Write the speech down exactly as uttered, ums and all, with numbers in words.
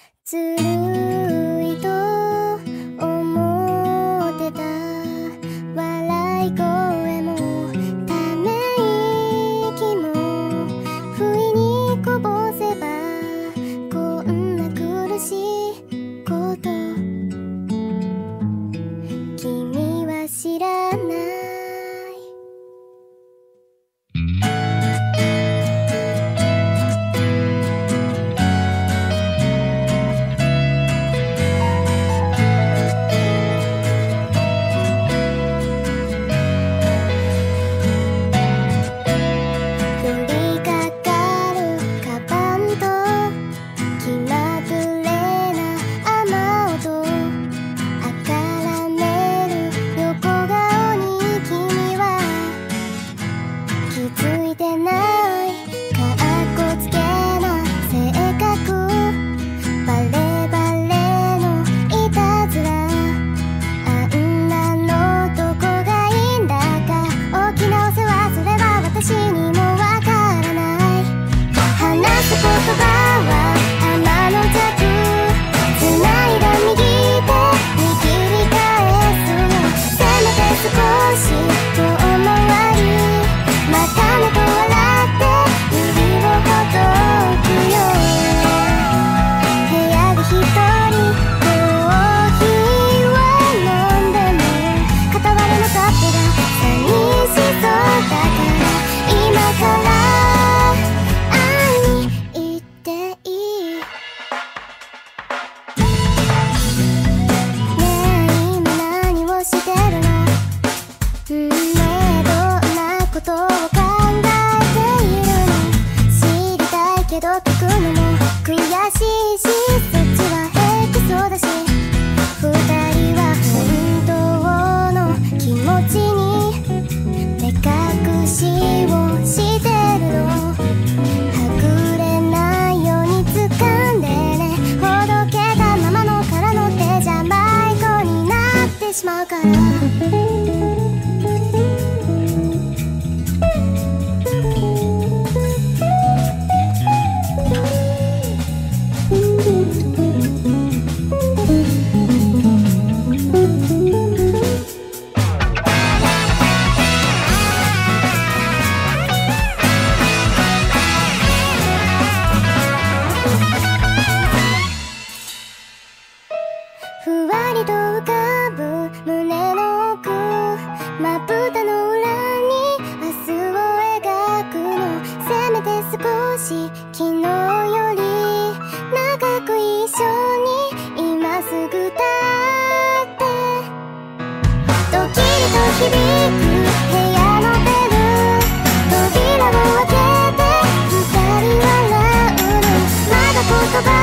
ずるいと思ってた笑い声もため息も不意にこぼせばこんな苦しいこと君は知らない。ふわりと浮かぶ胸の奥まぶたの裏に明日を描くのせめて少し昨日より長く一緒に今すぐ立ってドキリと響く部屋のベル扉を開けて二人笑うのまだ言葉